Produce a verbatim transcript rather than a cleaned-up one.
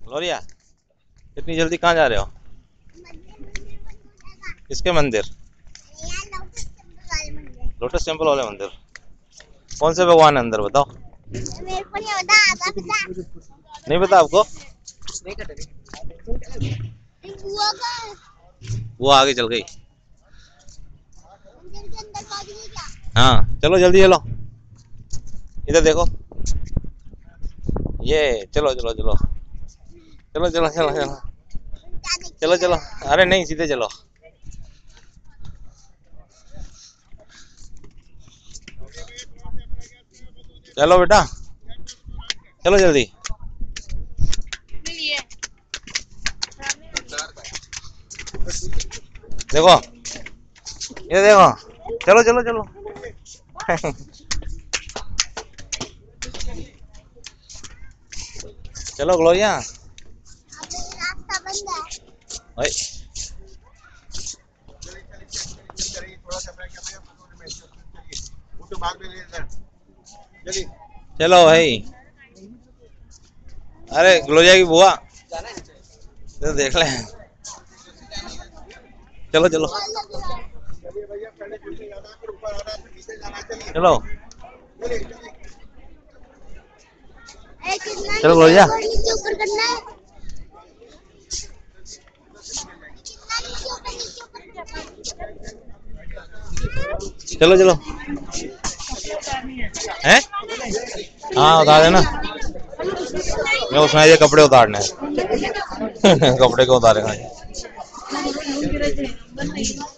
लोरिया, इतनी जल्दी कहाँ जा रहे हो? किसके मंदिर? लोटस टेम्पल वाले मंदिर। कौन से भगवान है अंदर बताओ? मेरे को नहीं पता, नहीं पता आपको? वो आगे चल गई। हाँ चलो जल्दी चलो, इधर देखो। ये चलो चलो चलो चलो चलो चलो चलो चलो चलो। अरे नहीं, सीधे चलो। चलो बेटा, चलो जल्दी। देखो, ये देखो, चलो चलो चलो। चलो ग्लोरिया। रास्ता बंद है। भाई चलो भाई। अरे ग्लोरिया की बुआ, तो देख ले। चलो चलो चलो चलो ग्लोरिया। नीचे ऊपर करना है। चलो चलो। हैं? हाँ उतार देना। मैं उसमें ये कपड़े उतारने हैं। कपड़े को उतारेगा।